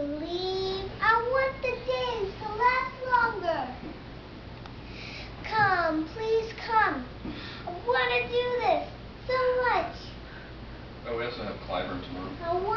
believe. I want the days to last longer. Come, please come. I want to do this so much. Oh, we also have Clyburn tomorrow. I want